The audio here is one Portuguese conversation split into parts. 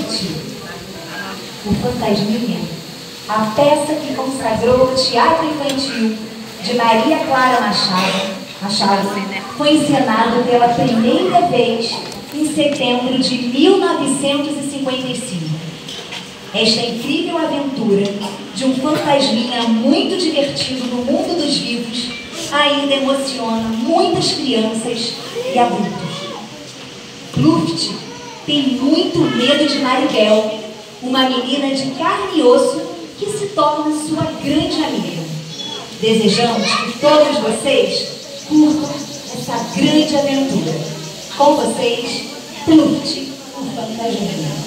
Pluft, o Fantasminha, a peça que consagrou o teatro infantil de Maria Clara Machado, foi encenado pela primeira vez em setembro de 1955. Esta incrível aventura de um fantasminha muito divertido no mundo dos vivos ainda emociona muitas crianças e adultos. Pluft tem muito medo de Maribel, uma menina de carne e osso que se torna sua grande amiga. Desejamos que todos vocês curtam essa grande aventura. Com vocês, Pluft, o Fantasminha.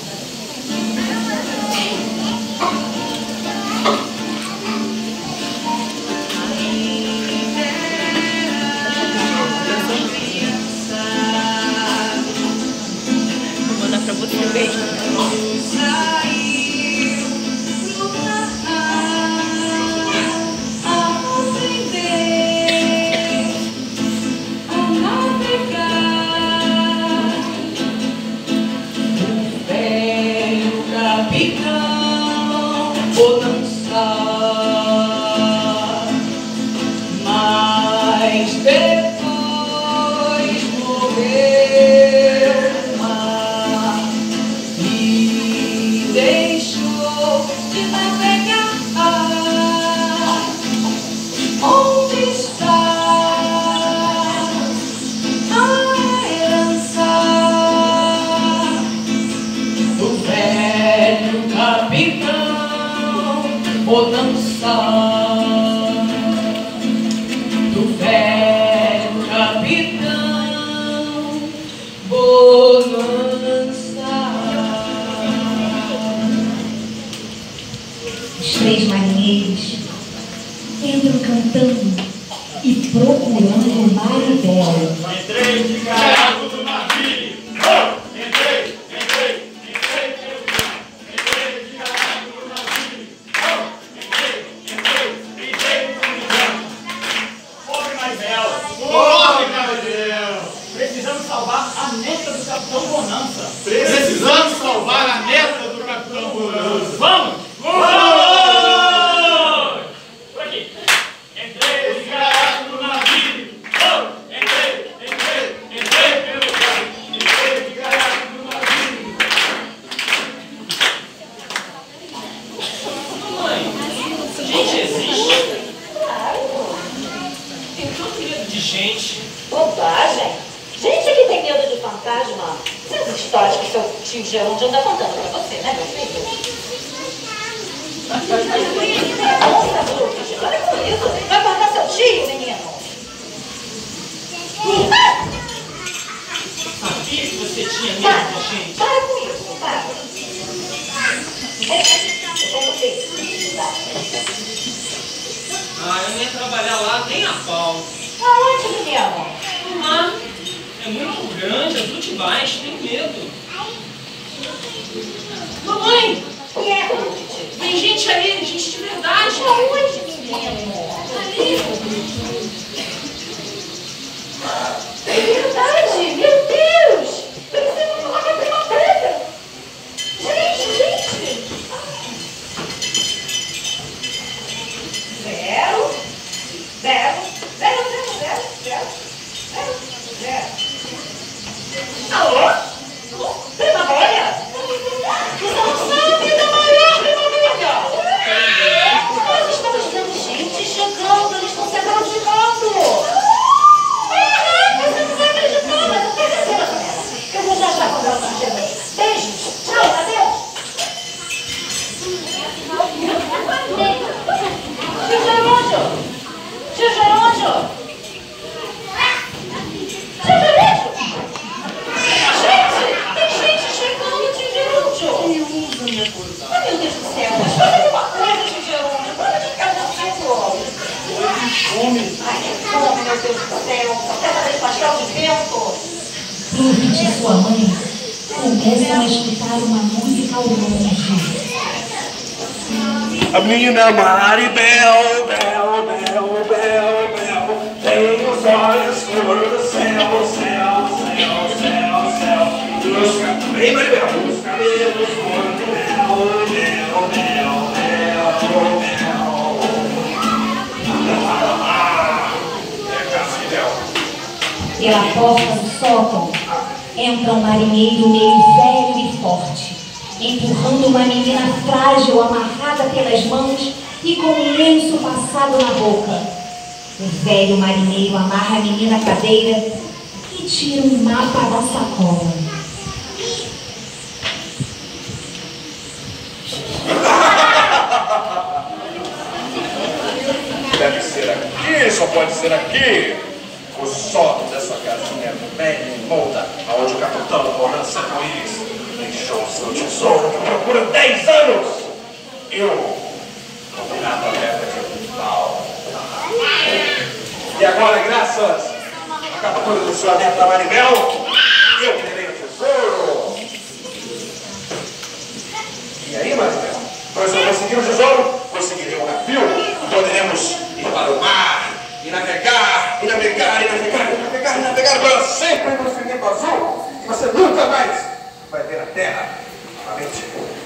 Vou dançar, mas depois morreu o mar e deixou de navegar. Onde está a herança do velho capitão? Vou dançar do velho capitão, vou dançar. Os três marinheiros entram cantando e procurando Maribel. Entrei de caraco do navio. Entrei. Precisamos salvar a neta do Capitão Bonança. Precisamos salvar a neta do Capitão Bonança. Vamos! Vamos! Por aqui. Entrei de caraco no navio. Entrei pelo carro. Entrei de caraco no navio. Mãe, gente existe? Tem tanto medo de gente. Bobagem! Gente que tem medo de fantasma. Essas histórias que seu tio Gerônimo anda contando pra você, né, meu filho? Nossa, Bruce, olha com isso. Vai matar seu tio, menino? Sabia que você tinha medo Para, de gente? para com isso, para. Como você? Ah, eu não ia trabalhar lá nem a pau. Aonde, menino? Ah, é muito grande, azul demais, tenho medo. Mamãe, O que é, Bruce? tem gente ali, gente de verdade. Aonde, menino? Ali. É verdade, meu Deus! Parecendo uma prima preta! Gente! Zero. Alô? Prima velha? Você não sabe da maior prima velha? Nós estamos vendo gente chegando, eles estão se aproximando. Você não vai acreditar, mas eu tô descendo a panela. Eu vou já comprar o sutiã. Beijos. Tchau, adeus. Tio Gerônimo! Tio Gerônimo! Tio Gerônimo! Gente! Tem gente chegando, tio Gerônimo! Ai, meu Deus do céu! Mas faz uma coisa, tio Gerônimo! Para de ficar dançando! Ai, que fome, meu Deus do céu! Dessa vez pastel de vento! Pluft e sua mãe começam a escutar uma música ao longe. A menina Maribel, tem os olhos cor do céu. Ei, Maribel, os cabelos Pela porta do sótão, entra um marinheiro meio velho e forte, empurrando uma menina frágil amarrada pelas mãos e com um lenço passado na boca. O velho marinheiro amarra a menina à cadeira e tira um mapa da sacola. Deve ser aqui, só pode ser aqui. O sótão dessa casinha velha e molda, aonde o capitão Moran Serruiz deixou seu tesouro que procura 10 anos. E o combinado aberta de pau. E agora, graças à captura do seu adentro da Maribel, eu terei o tesouro. E aí, Maribel? Pois eu consegui o tesouro, conseguirei um navio, poderemos ir para o mar, e navegar, e navegar, e navegar, e navegar, e navegar para sempre no infinito azul. E você nunca mais vai ver a terra novamente.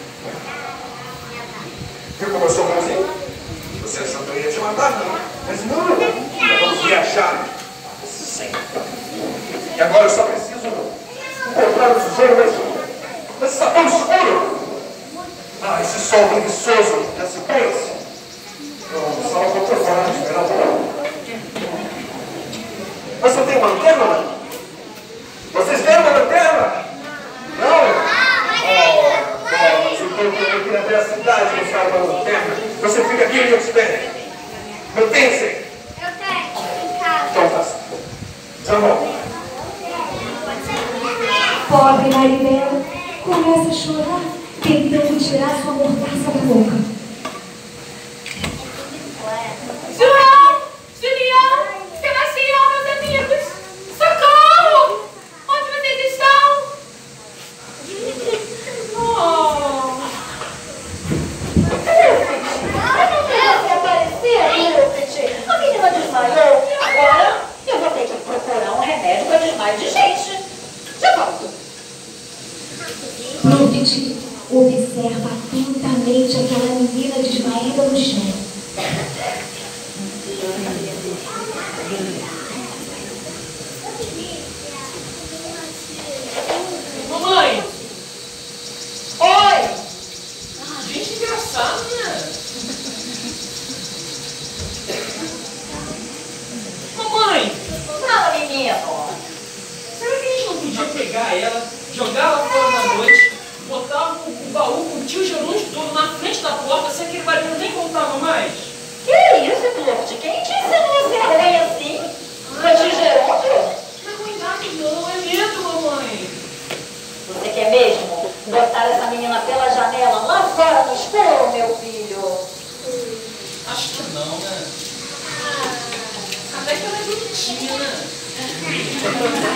Viu como eu sou bonzinho? Você achou que eu ia te matar, não? Mas não, vamos viajar sempre. E agora eu só preciso encontrar o tesouro nesse sapão escuro. Ah, esse sol preguiçoso desse país. Eu só vou procurar de verão. Você tem uma lanterna, mãe? Vocês têm uma lanterna? Não? Mas então eu queria ver a cidade buscar uma lanterna. Você fica aqui e eu te espero. Eu tenho, sim. Eu tenho, em casa. Então faça. Tá bom. Pobre Maribel começa a chorar, tentando tirar sua mordaça da boca. João! Julião! Sebastião, meus amigos! Socorro! Onde vocês estão? Oh! Você apareceu, Wilfred. A menina desmaiou. Agora eu vou ter que procurar um remédio para desmaio de gente. Já volto. Wilfred observa atentamente aquela menina desmaiada no chão. Mamãe! Oi! Gente engraçada, né? Mamãe! Fala, menino. Será que a gente não podia pegar ela, jogar ela fora na noite, botar o baú com o tio Gerúndio todo na frente da porta, sem aquele barulho nem voltava mais? Que isso, Wilfred? Quem te ensinou a ser ruim assim? Foi de Gerúndio? Na ruindade não, é medo, mamãe. Você quer mesmo botar essa menina pela janela lá fora no escuro, meu filho? Acho que não, né? Até que ela é bonitinha, né?